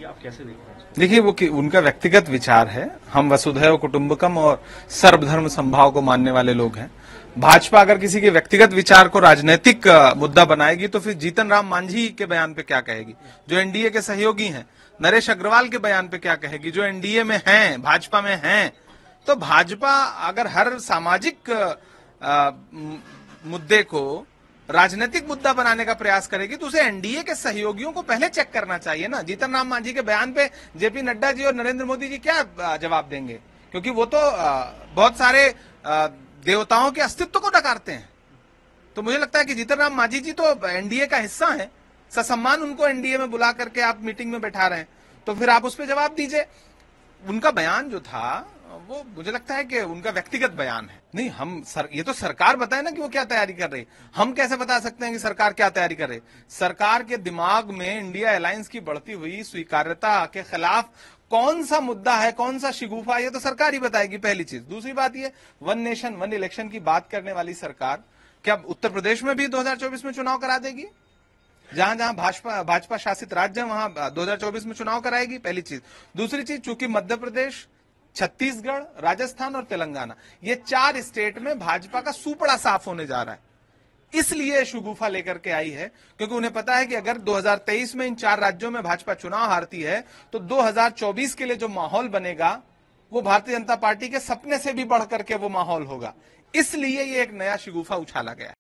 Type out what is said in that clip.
आप कैसे देख रहे हैं इसको? देखिए वो उनका व्यक्तिगत विचार है। हम वसुधैव कुटुंबकम और सर्वधर्म संभाव को मानने वाले लोग हैं। भाजपा अगर किसी के व्यक्तिगत विचार को राजनीतिक मुद्दा बनाएगी तो फिर जीतन राम मांझी के बयान पे क्या कहेगी, जो एनडीए के सहयोगी हैं। नरेश अग्रवाल के बयान पे क्या कहेगी, जो एनडीए में हैं, भाजपा में हैं। तो भाजपा अगर हर सामाजिक मुद्दे को राजनीतिक मुद्दा बनाने का प्रयास करेगी तो उसे एनडीए के सहयोगियों को पहले चेक करना चाहिए ना। जीतन राम मांझी के बयान पे जेपी नड्डा जी और नरेंद्र मोदी जी क्या जवाब देंगे, क्योंकि वो तो बहुत सारे देवताओं के अस्तित्व को नकारते हैं। तो मुझे लगता है कि जीतन राम मांझी जी तो एनडीए का हिस्सा है, ससम्मान उनको एनडीए में बुला करके आप मीटिंग में बैठा रहे हैं, तो फिर आप उस पर जवाब दीजिए। उनका बयान जो था वो मुझे लगता है कि उनका व्यक्तिगत बयान है। नहीं, ये तो सरकार बताए ना कि वो क्या तैयारी कर रही है। हम कैसे बता सकते हैं कि सरकार क्या तैयारी कर रही है? सरकार के दिमाग में इंडिया अलायंस की बढ़ती हुई स्वीकार्यता के खिलाफ कौन सा मुद्दा है, कौन सा शिगुफा, ये तो सरकार ही बताएगी, पहली चीज। दूसरी बात ये, वन नेशन वन इलेक्शन की बात करने वाली सरकार क्या उत्तर प्रदेश में भी 2024 में चुनाव करा देगी? जहां जहां भाजपा शासित राज्य है वहां 2024 में चुनाव कराएगी, पहली चीज। दूसरी चीज, चूंकि मध्य प्रदेश, छत्तीसगढ़, राजस्थान और तेलंगाना, ये 4 स्टेट में भाजपा का सुपड़ा साफ होने जा रहा है, इसलिए शगुफा लेकर के आई है। क्योंकि उन्हें पता है कि अगर 2023 में इन 4 राज्यों में भाजपा चुनाव हारती है तो 2024 के लिए जो माहौल बनेगा वो भारतीय जनता पार्टी के सपने से भी बढ़ करके वो माहौल होगा। इसलिए ये एक नया शगुफा उछाला गया है।